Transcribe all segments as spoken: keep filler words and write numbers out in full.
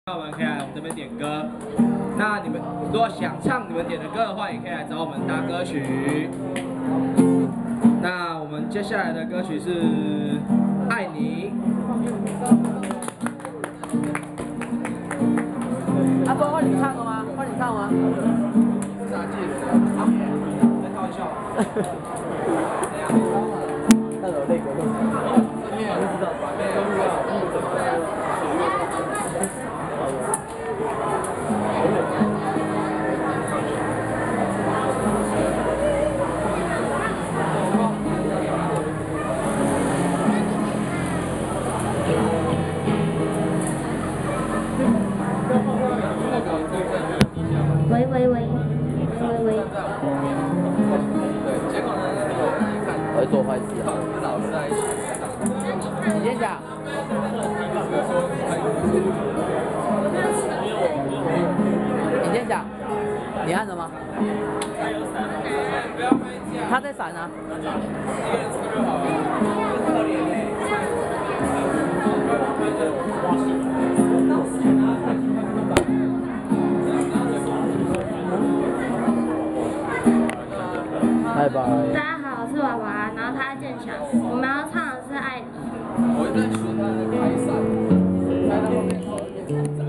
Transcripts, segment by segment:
那我们可以来我们这边点歌。那你们如果想唱你们点的歌的话，也可以来找我们搭歌曲。那我们接下来的歌曲是《爱你》。 阿波换你唱了吗？换你唱吗？ 啥记得？好，再开玩笑。 那有那个东西。不知道。 喂喂喂，喂喂喂。 我会做坏事啊！你先讲。你先讲。你按了吗？他在闪啊。拜拜。 大家好，我是娃娃，然后他是建强，我们要唱的是《爱你》。 我在学他的开伞，开到后面后面展。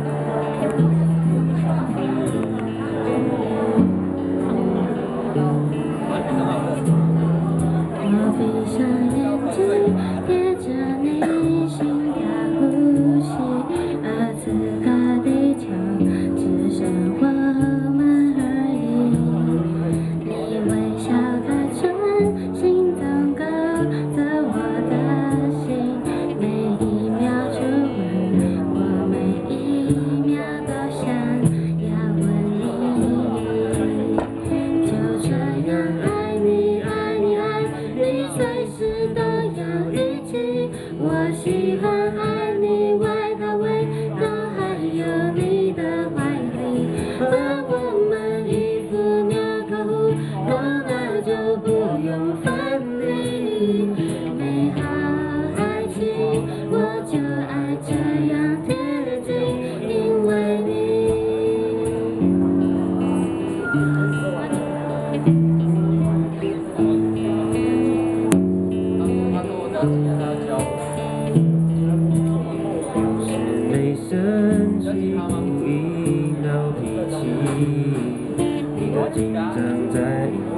我闭上眼睛，贴着你心跳呼吸，而此刻地球只剩我们而已。你微笑的唇，心动勾着我的心，每一秒触吻，我每一秒都想要吻你，就这样爱你爱你爱你，随时都要一起。我喜欢爱你外套味道，还有你的怀里，而我们衣服纽扣互动，那就不用分离。美好爱情，我就爱这样贴近，因为你。 没生气，不应闹脾气，你的紧张在。